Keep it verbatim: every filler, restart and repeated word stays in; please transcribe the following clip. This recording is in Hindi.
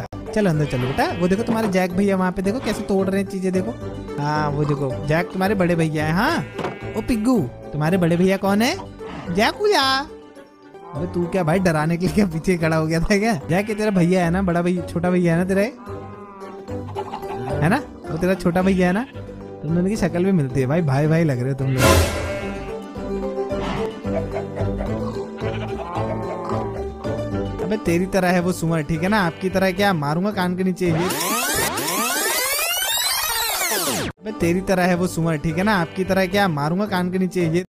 चलो अंदर चलो बेटा। वो देखो तुम्हारे जैक भैया वहाँ पे देखो कैसे तोड़ रहे हैं चीजें, देखो। हाँ वो देखो जैक तुम्हारे बड़े भैया है। हाँ ओ पिग्गू, तुम्हारे बड़े भैया कौन है? जैकुला। अबे तू क्या भाई डराने के लिए क्या पीछे खड़ा हो गया था क्या? जैक तेरा भैया है ना, बड़ा भैया, छोटा भैया है ना तेरा, है ना? वो तेरा छोटा भैया है ना? तुम दोनों की शक्ल भी मिलती है भाई, भाई भाई लग रहे हो तुम लोग। अबे तेरी तरह है वो सुअर, ठीक है ना? आपकी तरह क्या मारूंगा कान के नीचे ये। अबे तेरी तरह है वो सुअर, ठीक है ना? आपकी तरह क्या मारूंगा कान के नीचे ये।